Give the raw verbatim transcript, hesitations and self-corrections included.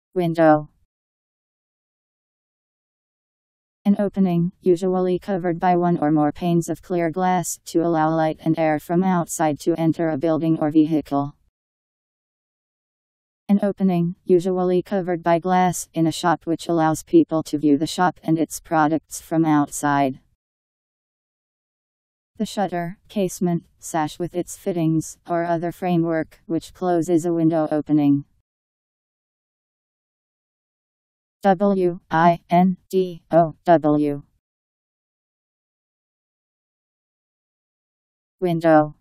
Window. An opening, usually covered by one or more panes of clear glass, to allow light and air from outside to enter a building or vehicle. An opening, usually covered by glass, in a shop which allows people to view the shop and its products from outside. The shutter, casement, sash with its fittings, or other framework, which closes a window opening. W I N D O W. Window.